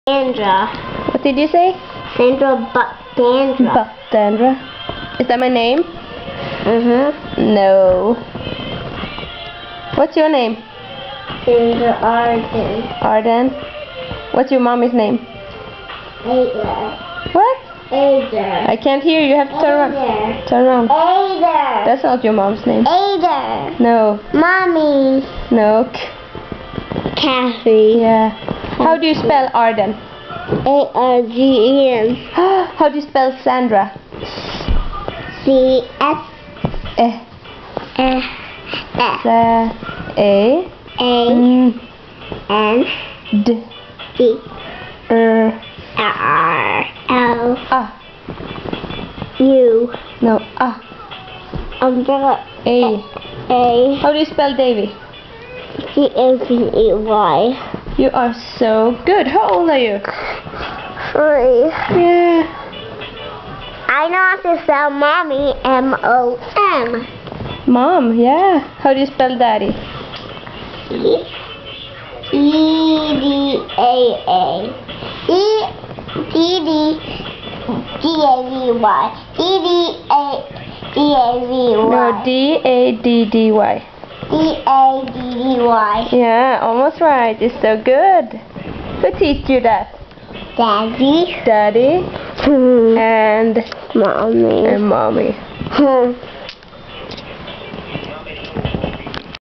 Sandra. What did you say? Sandra Buckdandra. Buckdandra. Is that my name? No. What's your name? Sandra Arden. Arden. What's your mommy's name? Ada. What? Ada. I can't hear you. You have to turn around. Ada. Turn around. Ada. That's not your mom's name. Ada. No. Mommy. No. Kathy. Yeah. How do you spell Arden? A-R-D-E-N. How do you spell Sandra? C-S. Eh. S. A. A-N. D. D. R. R-L. Ah. U. No. Ah. Umbrella. A. A. How do you spell Davy? D-A-V-E-Y. You are so good. How old are you? 3. Yeah. I know how to spell mommy. M-O-M. Mom, yeah. How do you spell daddy? E-D-A-A. D-D-D-A-V-Y. D-D-A-D-A-V-Y. No, D-A-D-D-Y. D-A-D-D-Y. Yeah, almost right. It's so good. Who teach you that? Daddy. Daddy and Mommy. mommy.